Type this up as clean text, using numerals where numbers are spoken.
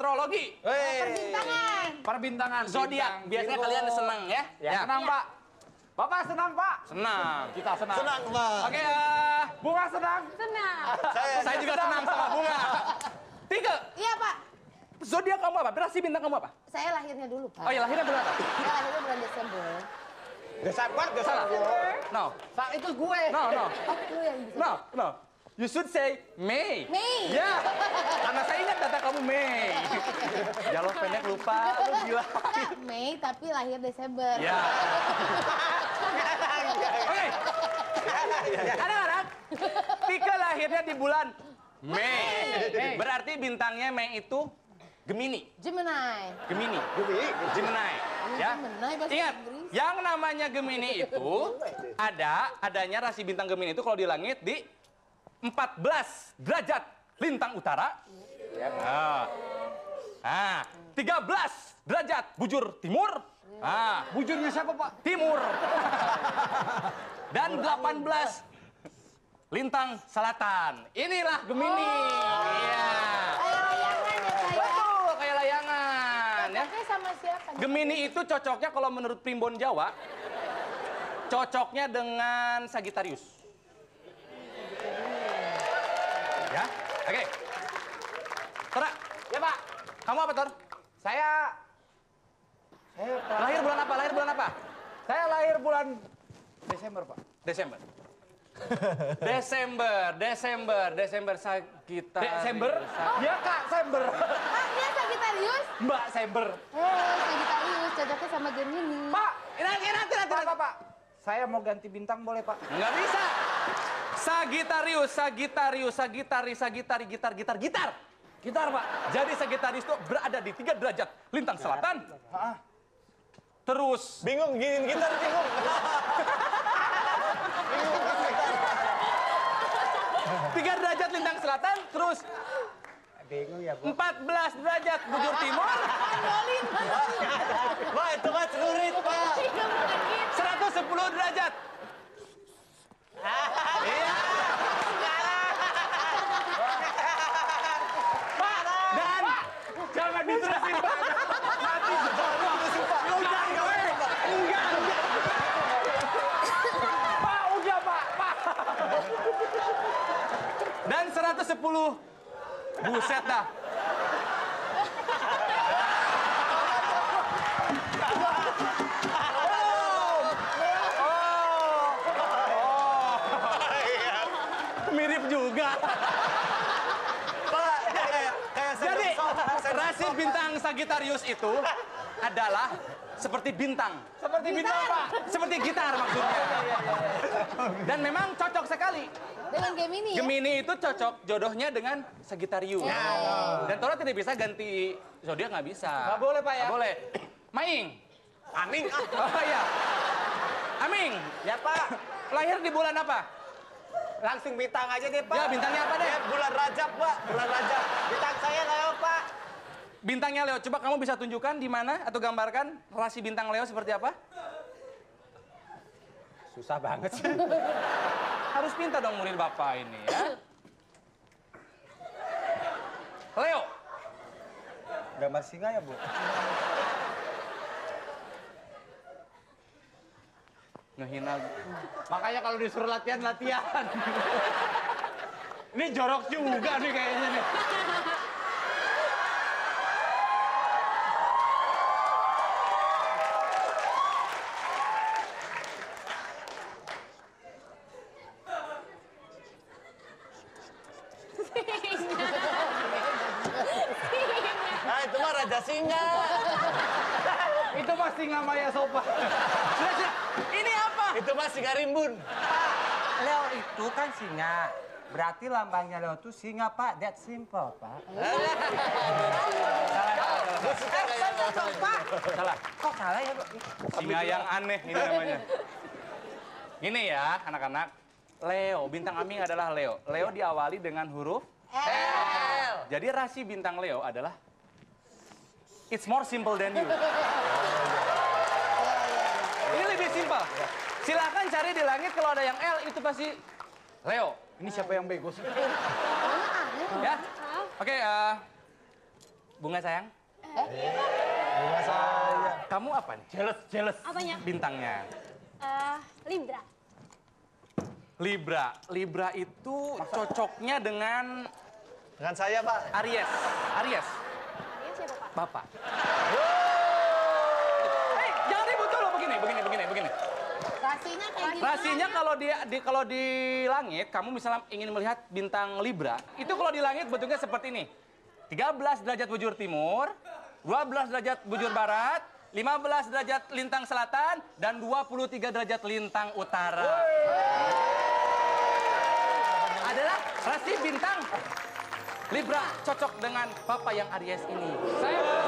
astrologi. Perbintangan. Perbintangan. Zodiak. Biasanya kalian senang ya? Senang, Pak. Bapak senang, Pak? Senang. Kita senang. Senang, Pak. Oke, Bunga senang? Senang. saya juga senang sama Bunga. 3. Iya, Pak. Zodiak kamu apa? Rasi bintang kamu apa? Saya lahirnya dulu, Pak. Oh ya, lahirnya bulan apa? Saya lahirnya bulan Desember. Desember. No. Itu gue. No. Oh, lu yang bisa. No. You should say Mei. Mei. Ya. Karena saya ingat data kamu Mei. Jaloh pendek lupa, lu gila. Mei tapi lahir Desember. Ya. Oke. Anak-anak, Tika lahirnya di bulan Mei. Berarti bintangnya Mei itu Gemini. Gemini. Gemini. Ya. Gemini bahasa Ingat, Inggris. yang namanya Gemini itu adanya rasi bintang Gemini itu kalau di langit di 14 derajat lintang utara. Nah, 13 derajat bujur timur. Nah, Bujurnya siapa, Pak? timur. Dan 18 lintang selatan. Inilah Gemini. Iya. Kayak layangan ya, saya. Betul, kayak layangan ya. Cocoknya sama siapa? Gemini itu cocoknya kalau menurut Primbon Jawa, cocoknya dengan Sagittarius. Ya, oke. Tora, Ya, Pak. kamu apa, Tor? Saya Lahir bulan apa? lahir bulan Desember, Pak. Desember. Desember Sagittarius. Desember? Ya, Kak, Sember. Pak, dia Sagittarius? Mbak Sember. Sagittarius cocoknya sama Gemini. Pak, Pak. saya mau ganti bintang boleh, Pak? Nggak bisa. Sagittarius, gitar. Gitar, Pak. Jadi Sagittarius itu berada di 3 derajat lintang selatan. Terus Bingung, gini gitar bingung. 3 derajat lintang selatan, terus Bingung ya, Bu. 14 derajat bujur timur, Pak, itu kan celurit, Pak. 110 derajat. Iya. Dan Jangan diterusin, Pak. Nanti enggak. Pak, udah, Pak. Dan 110. Buset dah. Mirip juga. Pak, kayak Jadi rasi bintang Sagittarius itu adalah seperti bintang. Seperti bintang, Pak. Seperti gitar maksudnya. Dan memang cocok sekali. Dengan Gemini ya? Gemini itu cocok jodohnya dengan Sagittarius. Dan Tora tidak bisa ganti zodiak, nggak bisa. Nggak boleh, Pak, ya? Nggak boleh. Maing. Aning. Oh iya. Aming. Ya, Pak. Lahir di bulan apa? Langsung bintang aja deh, Pak. Ya, bintangnya apa deh? Ya, bulan Rajab, Pak. Bulan Rajab. Bintang saya Leo, Pak. Bintangnya Leo. Coba kamu bisa tunjukkan di mana atau gambarkan rasi bintang Leo seperti apa? Susah banget sih. Harus pintar dong murid Bapak ini ya. Leo. Gambar singa ya, Bu? Ngehina. Makanya kalau disuruh latihan. Ini jorok juga nih kayaknya nih. Nah, itu mah Raja Singa. Itu pasti nggak Maya Sopa. Sudah. Ini apa? Itu mah Singa Rimbun. Leo itu kan singa. Berarti lambangnya Leo itu singa, Pak. That simple, Pak. Salah. Kok salah ya, Pak? Singa yang aneh ini namanya. Ini ya anak-anak. Leo, bintang Aming adalah Leo. Leo diawali dengan huruf L. Jadi rasi bintang Leo adalah it's more simple than you. Ini lebih simpel. Silahkan cari di langit kalau ada yang L itu pasti Leo. Ini siapa yang bego sih? Ya. Oke, Bunga sayang, Bunga saya. kamu apa nih? Jealous Apanya? bintangnya. Libra. Libra. Libra itu cocoknya dengan Dengan saya, Pak. Aries. Aries, Iya siapa Pak? Bapak. Jangan ribut dulu begini. Rasinya kayak gimana? Rasinya kalau di langit, kamu misalnya ingin melihat bintang Libra, itu kalau di langit bentuknya seperti ini. 13 derajat bujur timur, 12 derajat bujur barat, 15 derajat lintang selatan, dan 23 derajat lintang utara. Adalah rasi bintang Libra cocok dengan Papa yang Aries ini. Saya